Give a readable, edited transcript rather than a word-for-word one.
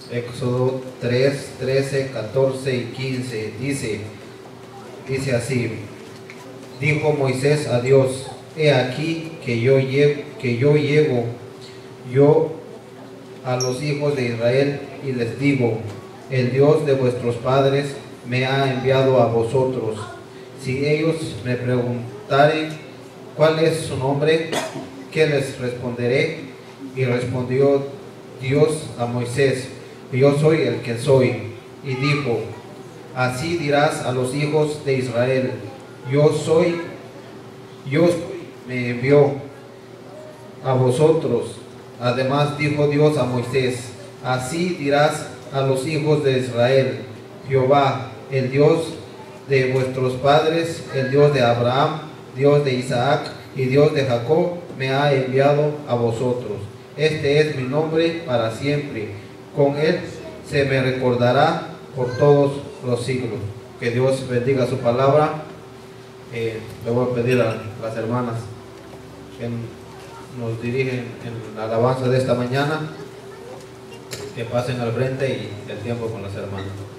Éxodo 3, 13, 14 y 15 dice así: dijo Moisés a Dios: he aquí que yo llego a los hijos de Israel y les digo: el Dios de vuestros padres me ha enviado a vosotros. Si ellos me preguntaren cuál es su nombre, ¿qué les responderé? Y respondió Dios a Moisés: yo soy el que soy. Y dijo: así dirás a los hijos de Israel: yo soy, me envió a vosotros. Además dijo Dios a Moisés: así dirás a los hijos de Israel: Jehová, el Dios de vuestros padres, el Dios de Abraham, Dios de Isaac y Dios de Jacob, me ha enviado a vosotros. Este es mi nombre para siempre. Con él se me recordará por todos los siglos. Que Dios bendiga su palabra. Le voy a pedir a las hermanas que nos dirigen en la alabanza de esta mañana que pasen al frente y el tiempo con las hermanas.